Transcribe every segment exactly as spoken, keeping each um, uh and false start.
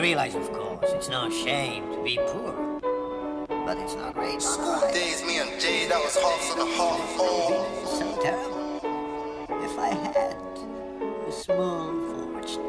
realize, of course, it's no shame to be poor. But it's not great. School days, me and Jay, that was half and a half. Oh, So terrible. If I had a small fortune.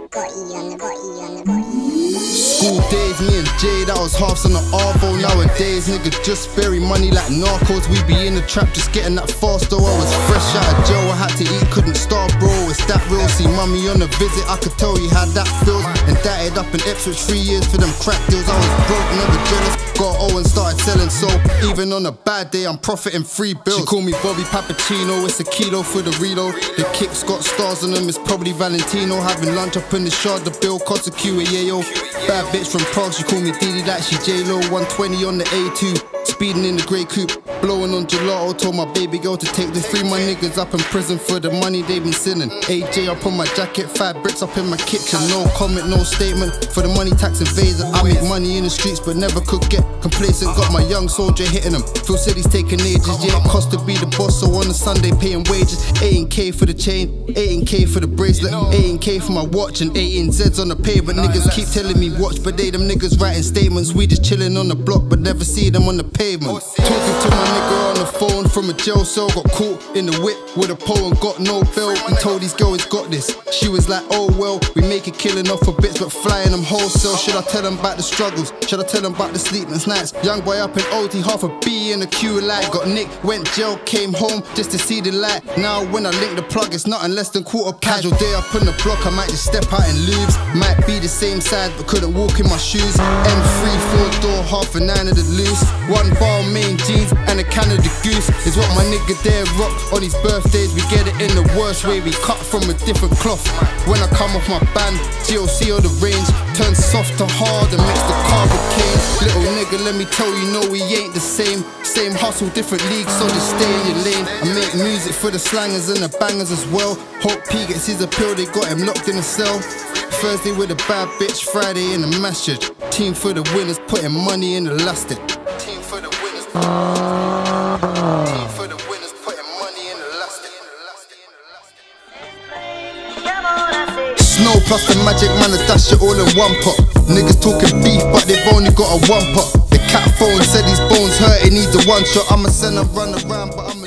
school days, me and Jay, that was halves on the arvo. Nowadays, nigga, just bury money like narcos. We be in the trap, just getting that fast though. I was fresh out of jail, I had to eat, couldn't starve, bro. It's that real. See mummy on a visit, I could tell you how that feels. And that up in Ipswich, three years for them crack deals. I was broke, never jealous. Got old and started selling, so even on a bad day, I'm profiting free bills. She call me Bobby Pappuccino, it's a kilo for the reload. The kicks got stars on them, it's probably Valentino. Having lunch up in the shard, the bill cost a Q A yo. Bad bitch from Prague, she call me Diddy, that she J-Lo. one twenty on the A two, speeding in the grey coupe, blowing on gelato. Told my baby girl to take the three my niggas up in prison for the money they been sinning. A J up on my jacket, five bricks up in my kitchen. No comment, no statement, for the money tax invader. I make money in the streets but never could get complacent. Got my young soldier hitting them, Phil said he's taking ages. Yeah, it cost to be the boss, so on a Sunday paying wages. eighteen K for the chain, eighteen K for the bracelet, eighteen K for my watch and eighteen Z's on the pavement. Niggas keep telling me watch, but they them niggas writing statements. We just chilling on the block but never see them on the pavement. Talking to my nigga on the phone from a jail cell. Got caught in the whip with a pole and got no bail. He told these girls got this, she was like oh well. We make a killing off of bits but flying them wholesale. Should I tell them about the struggles? Should I tell them about the sleepless nights? Young boy up in O T, half a B in the Q light. Got Nick, went jail, came home just to see the light. Now when I link the plug, it's nothing less than quarter casual day up in the block. I might just step out in lubes. Might be the same size but couldn't walk in my shoes. M three, four door, half a nine of the loose. One bar main jeans and a can of the goose is what my nigga there rock. On his birthdays we get it in the worst way. We cut from a different cloth. When I come off my band, G O C or the range, turn soft to hard and mix the car with cane. Little nigga, let me tell you, no, we ain't the same. Same hustle, different leagues, so just stay in your lane. I make music for the slangers and the bangers as well. Hope P gets his appeal, they got him locked in a cell. Thursday with a bad bitch, Friday in the masjid. Team for the winners, putting money in elastic. Team for the winners. Team for the winners, putting money in elastic. Snow plus the magic man, I dash it all in one pot. Niggas talking beef, but they've only got a one pot. The cat phone said his bones hurt, he needs a one shot. I'ma send a run around, but I'm